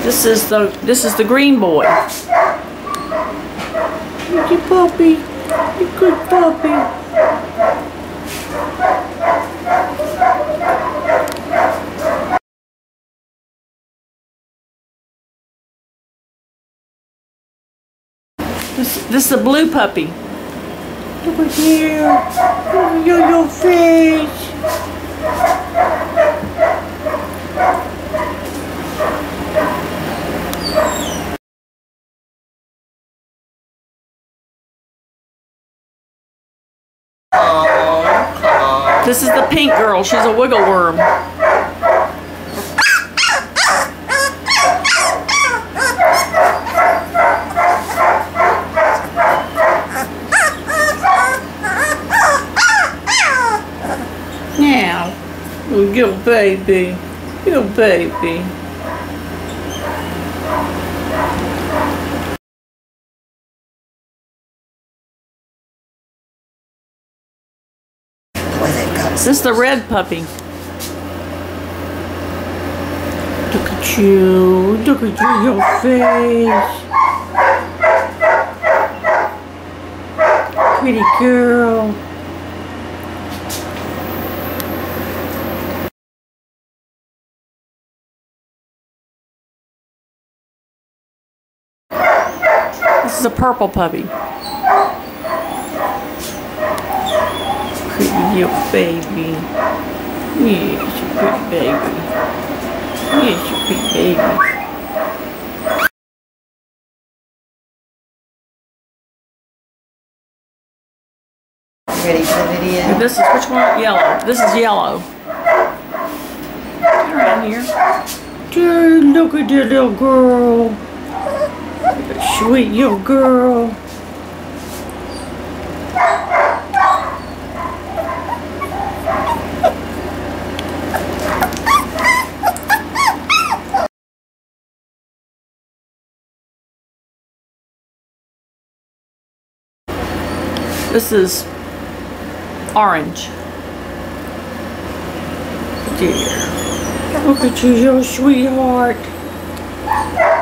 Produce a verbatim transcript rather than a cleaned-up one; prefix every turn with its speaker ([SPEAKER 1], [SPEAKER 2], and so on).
[SPEAKER 1] This is the this is the green boy. You puppy, you good puppy. This this is a blue puppy. Look at here. Look at your little face. This is the pink girl. She's a wiggle worm. Now, oh, your baby, your baby. This is the red puppy. Look at you. Look at you, your face. Pretty girl. This is a purple puppy. Pretty little baby. Yes, you pretty baby. Yes, you pretty baby.
[SPEAKER 2] Ready for the video?
[SPEAKER 1] This is which one? Yellow. This is yellow. Get around here. Dude, look at that little girl. Sweet little girl. This is orange. Dear. Look at you, your sweetheart.